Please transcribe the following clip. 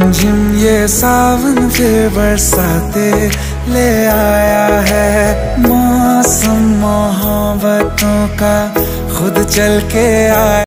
रिमझिम ये सावन फिर बरसाते ले आया है। मौसम मोहब्बतों का खुद चल के आया।